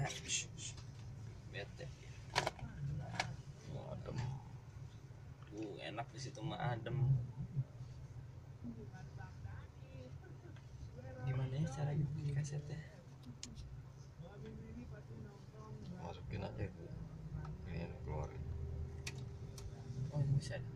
Bete. Adem. Enak di situ mah adem. Gimana ya cara bikin kasetnya? Masukin aja ini keluarin. Oh bisa.